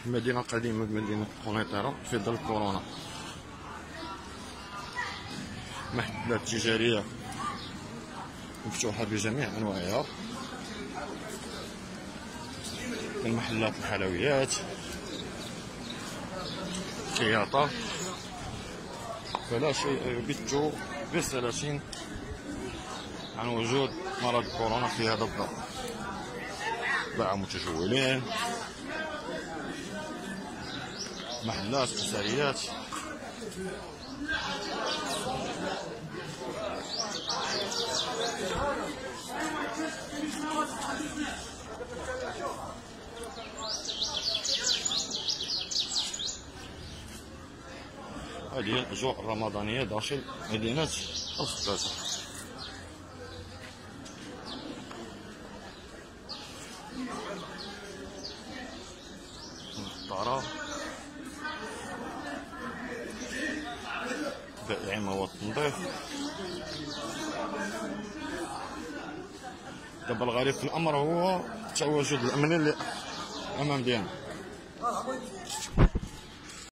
المدينة القديمة بمدينة قنيطرة في ظل كورونا. محلات تجارية مفتوحة بجميع أنواعها، المحلات الحلويات، خياطة، فلا شيء يبت برسالة عن وجود مرض كورونا في هذا الدار. باع متجولين، محلات أسريات، هذه الأجواء الرمضانية داخل مدينة الزقازة. الطرا بائع مواد التنظيف. دابا الغريب في الأمر هو التواجد الأمني اللي أمام ديالنا.